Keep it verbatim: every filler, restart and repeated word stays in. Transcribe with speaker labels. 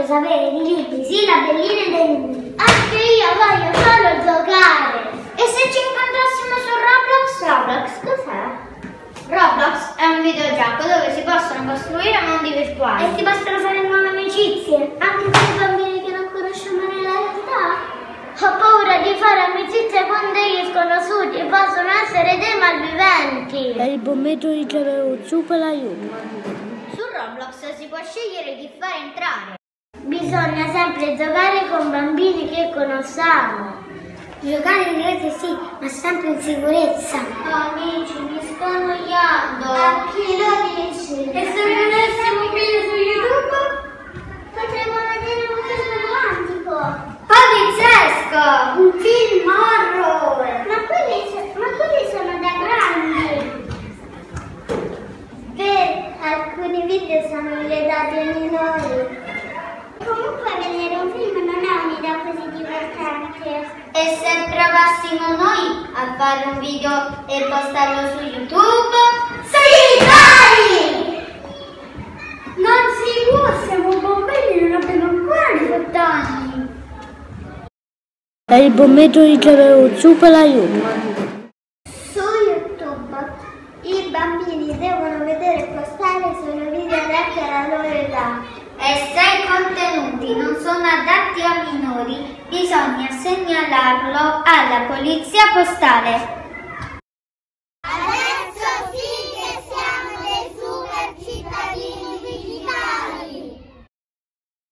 Speaker 1: voglio sapere di libri, sì, la bellina dei libri. Anche io voglio solo giocare. E se ci incontrassimo su Roblox? Roblox cos'è? Roblox è un videogioco dove si possono costruire mondi virtuali. E si possono fare nuove amicizie, anche con i bambini che non conosciamo nella realtà. Ho paura di fare amicizia con degli sconosciuti, possono essere dei malviventi.
Speaker 2: E il bommetto riceve super aiuto.
Speaker 1: Su Roblox si può scegliere chi fare entrare. Bisogna sempre giocare con bambini che conosciamo. Giocare in rete sì, ma sempre in sicurezza. Oh, amici, mi sto annoiando. A chi lo dici? E se vedessimo un video su YouTube? Potremmo vedere un film romantico. Poliziesco! Un film horror! Ma quelli, ma quelli sono da grandi! Per alcuni video sono vietati ai minori. Comunque vedere un film non è un'idea così divertente. E se provassimo noi a fare un video e postarlo su YouTube? Sì, dai! Non si può, siamo bambini, non abbiamo ancora diciotto anni.
Speaker 2: E il bommetto riceve un super aiuto.
Speaker 1: Su YouTube i bambini devono vedere e postare solo video adatti alla loro età. E se i contenuti non sono adatti a minori, bisogna segnalarlo alla polizia postale.